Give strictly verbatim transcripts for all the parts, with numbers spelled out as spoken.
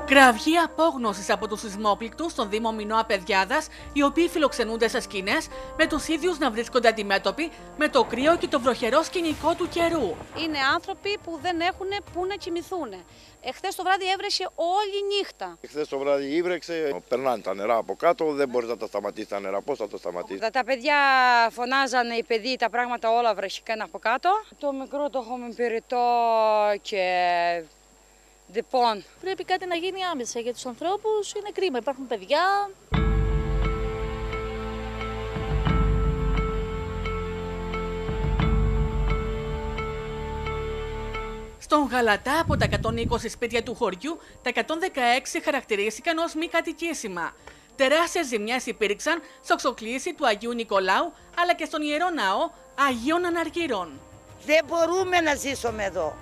Κραυγή απόγνωσης από τους σεισμόπληκτους στον Δήμο Μινώα Παιδιάδας, οι οποίοι φιλοξενούνται σε σκηνές, με τους ίδιους να βρίσκονται αντιμέτωποι με το κρύο και το βροχερό σκηνικό του καιρού. Είναι άνθρωποι που δεν έχουν πού να κοιμηθούν. Εχθές το βράδυ έβρεσε όλη νύχτα. Εχθές το βράδυ ήβρεξε, περνάνε τα νερά από κάτω, δεν μπορεί να τα σταματήσει τα νερά. Πώς θα το σταματήσει? Τα, τα παιδιά φωνάζανε, οι παιδί, τα πράγματα όλα βρεχήκαν από κάτω. Το μικρό το έχουμε πυρητό και δεπών. Πρέπει κάτι να γίνει άμεσα για τους ανθρώπους, είναι κρίμα, υπάρχουν παιδιά. Στον Γαλατά, από τα εκατόν είκοσι σπίτια του χωριού, τα εκατόν δεκαέξι χαρακτηρίστηκαν ως μη κατοικήσιμα. Τεράστιες ζημιές υπήρξαν στο ξοκλήσι του Αγίου Νικολάου, αλλά και στον Ιερό Ναό Αγίων Αναργύρων. Δεν μπορούμε να ζήσουμε εδώ.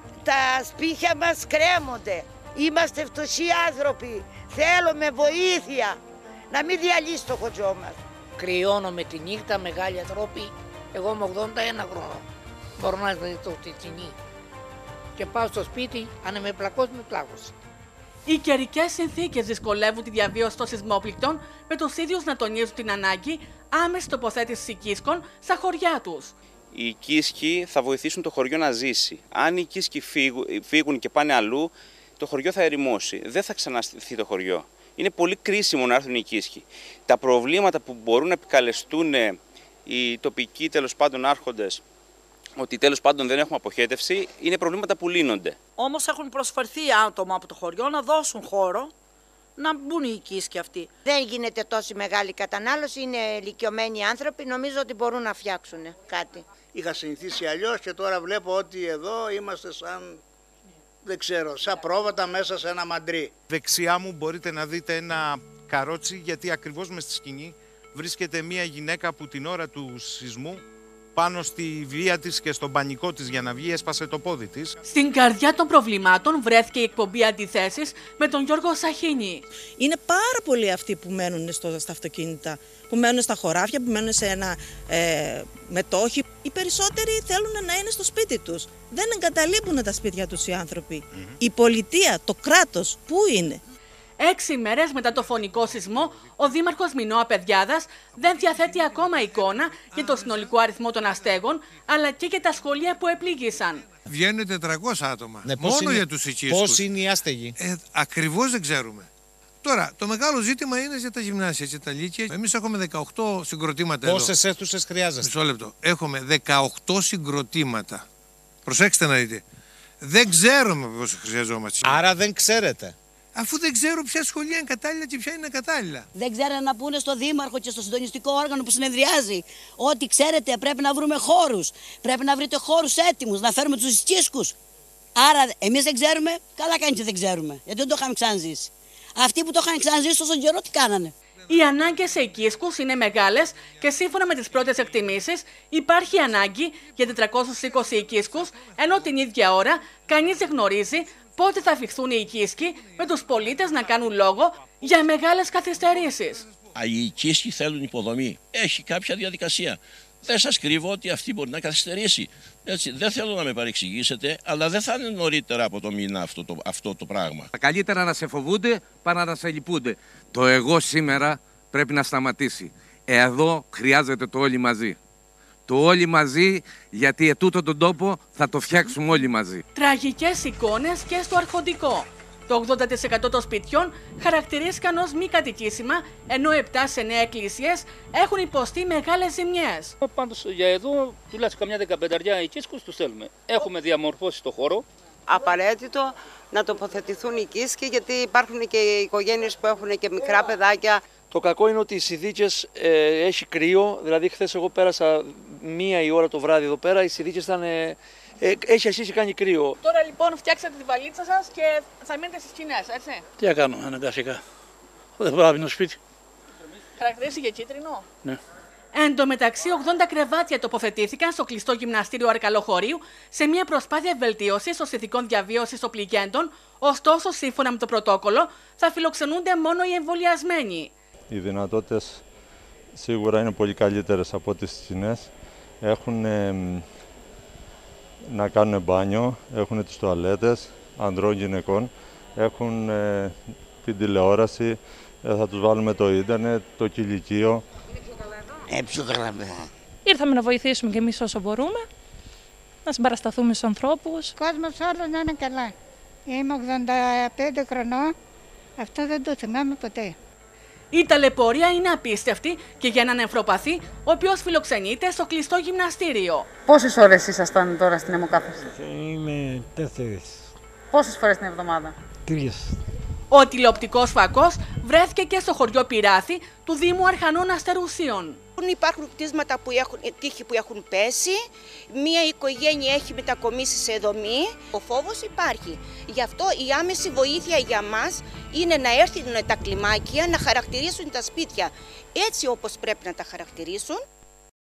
Τα σπίτια μας κρέμονται. Είμαστε φτωχοί άνθρωποι. Θέλουμε βοήθεια. Να μην διαλύσει το χωριό μας. Κρυώνομαι τη νύχτα, μεγάλοι ανθρώποι. Εγώ είμαι ογδόντα ένα χρόνο. Μπορώ να ζητώ τη τιμή. Και πάω στο σπίτι, αν με πλακώσει, με πλάκωσε. Οι καιρικές συνθήκες δυσκολεύουν τη διαβίωση των σεισμόπληκτων, με τους ίδιους να τονίζουν την ανάγκη άμεση τοποθέτησης οικίσκων στα χωριά τους. Οι οικίσκοι θα βοηθήσουν το χωριό να ζήσει. Αν οι οικίσκοι φύγουν και πάνε αλλού, το χωριό θα ερημώσει. Δεν θα ξαναστηθεί το χωριό. Είναι πολύ κρίσιμο να έρθουν οι οικίσκοι. Τα προβλήματα που μπορούν να επικαλεστούν οι τοπικοί τέλος πάντων άρχοντες, ότι τέλος πάντων δεν έχουμε αποχέτευση, είναι προβλήματα που λύνονται. Όμως έχουν προσφερθεί άτομα από το χωριό να δώσουν χώρο να μπουν οι οικίσκοι αυτοί. Δεν γίνεται τόση μεγάλη κατανάλωση, είναι ηλικιωμένοι άνθρωποι, νομίζω ότι μπορούν να φτιάξουν κάτι. Είχα συνηθίσει αλλιώς και τώρα βλέπω ότι εδώ είμαστε σαν, δεν ξέρω, σαν πρόβατα μέσα σε ένα μαντρί. Δεξιά μου μπορείτε να δείτε ένα καρότσι, γιατί ακριβώς μες στη σκηνή βρίσκεται μια γυναίκα που την ώρα του σεισμού, πάνω στη βία της και στον πανικό της για να βγει, έσπασε το πόδι της. Στην καρδιά των προβλημάτων βρέθηκε η εκπομπή Αντιθέσεις με τον Γιώργο Σαχίνη. Είναι πάρα πολλοί αυτοί που μένουν στο, στα αυτοκίνητα, που μένουν στα χωράφια, που μένουν σε ένα ε, μετόχι. Οι περισσότεροι θέλουν να είναι στο σπίτι τους. Δεν εγκαταλείπουν τα σπίτια τους οι άνθρωποι. Mm-hmm. Η πολιτεία, το κράτος, πού είναι? Έξι μέρες μετά το φωνικό σεισμό, ο Δήμαρχος Μινώα Παιδιάδας δεν διαθέτει ακόμα εικόνα για το συνολικό αριθμό των αστέγων, αλλά και για τα σχολεία που επλήγησαν. Βγαίνουν τετρακόσια άτομα. Ναι, μόνο είναι, για τους οικίσκους. Πώς είναι οι άστεγοι? Ε, ακριβώς δεν ξέρουμε. Τώρα, το μεγάλο ζήτημα είναι για τα γυμνάσια και τα λύκεια. Εμείς έχουμε δεκαοκτώ συγκροτήματα. Πόσες αίθουσες χρειάζεστε? Μισό λεπτό. Έχουμε δεκαοκτώ συγκροτήματα. Προσέξτε να δείτε. Δεν ξέρουμε πόσο χρειαζόμαστε. Άρα δεν ξέρετε. Αφού δεν ξέρω ποια σχολεία είναι κατάλληλα και ποια είναι κατάλληλα. Δεν ξέρουν να πούνε στο Δήμαρχο και στο συντονιστικό όργανο που συνεδριάζει ότι ξέρετε πρέπει να βρούμε χώρους. Πρέπει να βρείτε χώρους έτοιμους, να φέρουμε τους οικίσκους. Άρα εμείς δεν ξέρουμε, καλά κάνει και δεν ξέρουμε. Γιατί δεν το είχαμε ξαναζήσει. Αυτοί που το είχαν ξαναζήσει τόσο καιρό τι κάνανε? Οι ανάγκες σε οικίσκους είναι μεγάλες και σύμφωνα με τις πρώτες εκτιμήσεις υπάρχει ανάγκη για τετρακόσιους είκοσι οικίσκους, ενώ την ίδια ώρα κανείς δεν γνωρίζει πότε θα αφιχθούν οι οικίσκοι, με τους πολίτες να κάνουν λόγο για μεγάλες καθυστερήσεις. Οι οικίσκοι θέλουν υποδομή. Έχει κάποια διαδικασία. Δεν σας κρύβω ότι αυτή μπορεί να καθυστερήσει. Έτσι, δεν θέλω να με παρεξηγήσετε, αλλά δεν θα είναι νωρίτερα από το μήνα αυτό το, αυτό το πράγμα. Καλύτερα να σε φοβούνται παρά να σε λυπούνται. Το εγώ σήμερα πρέπει να σταματήσει. Εδώ χρειάζεται το όλοι μαζί. Το όλοι μαζί, γιατί ετούτο τον τόπο θα το φτιάξουμε όλοι μαζί. Τραγικές εικόνες και στο αρχοντικό. Το ογδόντα τοις εκατό των σπιτιών χαρακτηρίστηκαν ως μη κατοικήσιμα, ενώ επτά σε εννέα εκκλησίες έχουν υποστεί μεγάλες ζημιές. Πάντως για εδώ, τουλάχιστον καμιά δεκαπενταριά οικίσκους τους θέλουμε. Έχουμε διαμορφώσει το χώρο. Απαραίτητο να τοποθετηθούν οι οικίσκοι, γιατί υπάρχουν και οικογένειες που έχουν και μικρά παιδάκια. Το κακό είναι ότι οι συνθήκες ε, έχει κρύο, δηλαδή χθες εγώ πέρασα μία η ώρα το βράδυ εδώ πέρα, οι συνθήκες ήταν, ε, ε, έχει αρχίσει κάνει κρύο. Τώρα λοιπόν φτιάξατε τη βαλίτσα σας και θα μείνετε στις σκηνές, έτσι? Τι να κάνω, αναγκαστικά. Δεν μπορώ να μείνω σπίτι. Χαρακτηρίστηκε κίτρινο. Ναι. Εν τω μεταξύ, ογδόντα κρεβάτια τοποθετήθηκαν στο κλειστό γυμναστήριο Αρκαλοχωρίου σε μια προσπάθεια βελτίωσης των συνθηκών διαβίωσης των πληγέντων, ωστόσο, σύμφωνα με το πρωτόκολλο, θα φιλοξενούνται μόνο οι εμβολιασμένοι. Οι δυνατότητες σίγουρα είναι πολύ καλύτερες από τις σκηνές. Έχουν ε, να κάνουν μπάνιο, έχουν τις τουαλέτες ανδρών γυναικών. έχουν ε, την τηλεόραση, ε, θα τους βάλουμε το ίντερνετ, το κηλικείο. Ε, πιο καλά. Ήρθαμε να βοηθήσουμε και εμείς όσο μπορούμε, να συμπαρασταθούμε στους ανθρώπους. Ο κόσμος όλος να είναι καλά. Είμαι ογδόντα πέντε χρονών, αυτό δεν το θυμάμαι ποτέ. Η ταλαιπωρία είναι απίστευτη και για έναν νευροπαθή, ο οποίος φιλοξενείται στο κλειστό γυμναστήριο. Πόσες ώρες ήσασταν τώρα στην αιμοκάθαρση? Είμαι τέσσερις. Πόσες φορές την εβδομάδα? Τρεις. Ο τηλεοπτικός φακός βρέθηκε και στο χωριό Πυράθη του Δήμου Αρχανών Αστερουσίων. Υπάρχουν κτίσματα που έχουν, τείχη που έχουν πέσει, μία οικογένεια έχει μετακομίσει σε δομή. Ο φόβος υπάρχει. Γι' αυτό η άμεση βοήθεια για μας είναι να έρθουν τα κλιμάκια να χαρακτηρίσουν τα σπίτια έτσι όπως πρέπει να τα χαρακτηρίσουν.